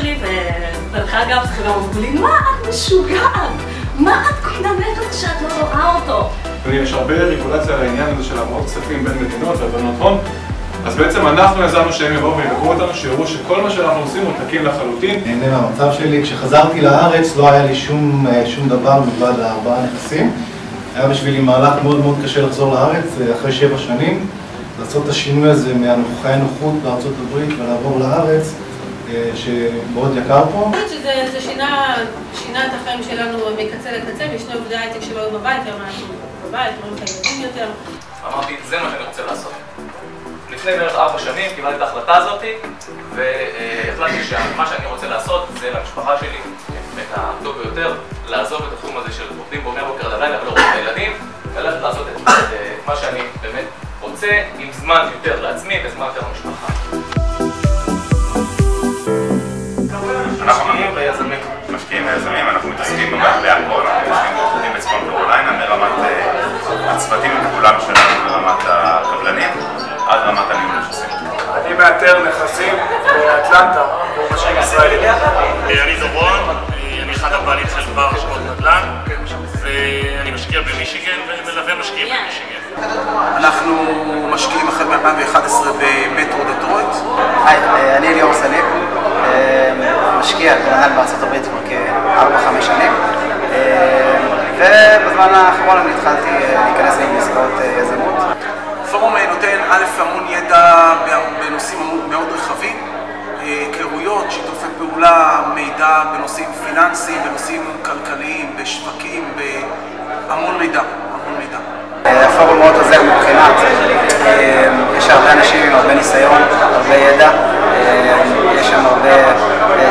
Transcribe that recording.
לי, ודרך אגב, זה גם אמרו לי, מה את משוגעת? מה את מדברת שאת לא רואה אותו? יש הרבה רגולציה על העניין הזה של העברות כספים בין מדינות והבנות הון. אז בעצם אנחנו יזמנו שהם יבואו ויבקרו אותנו, שיראו שכל מה שאנחנו עושים הוא תקין לחלוטין. נהנה מהמצב שלי. כשחזרתי לארץ לא היה לי שום דבר מלבד 4 נכסים. היה בשבילי מהלך מאוד מאוד קשה לחזור לארץ אחרי 7 שנים. לעשות את השינוי הזה מהחיי נוחות בארצות הברית ולעבור לארץ, שמאוד יקר פה. אני חושבת שזה שינה את החיים שלנו מקצה לקצה, משני עובדי הייטק שלא היו בבית, היום אנחנו בבית, רואים את הילדים יותר. אמרתי, זה מה שאני רוצה לעשות. לפני בערך 4 שנים קיבלתי את ההחלטה הזאת, והחלטתי שמה שאני רוצה לעשות זה למשפחה שלי, את הטוב ביותר, לעזוב את התחום הזה של עובדים בו מהבוקר עד הלילה ולא רואים את הילדים, ולכת לעשות את מה שאני באמת רוצה, עם זמן יותר לעצמי וזמן יותר למשפחה. אנחנו משקיעים ויזמים, אנחנו מתעסקים בהכל, אנחנו מתעסקים בעובדים בצפון קרוליינה, מרמת הצוותים כולם שלנו, מרמת הקבלנים, עד רמת הניהול שעושים. אני מאתר נכסים באטלנטה, הוא משקיע ישראלי. אני דורון, אני אחד הבעלים של בר השקעות נדל"ן, ואני משקיע במישיגן ומלווה משקיעים במישיגן. אנחנו משקיעים החל מ-2011 במטרו דטרויט. היי, אני אליאור סליב, משקיע בנדל"ן בארצות הברית כבר כ-4-5 שנים, ובזמן האחרון אני התחלתי להיכנס לעסקאות יזמות. הפורום נותן המון ידע בנושאים מאוד רחבים, היכרויות, שיתופי פעולה, מידע בנושאים פיננסיים, בנושאים כלכליים, בשווקים, בהמון מידע. הפורום מאוד עוזר מבחינת, יש הרבה אנשים עם הרבה ניסיון, הרבה ידע, יש שם הרבה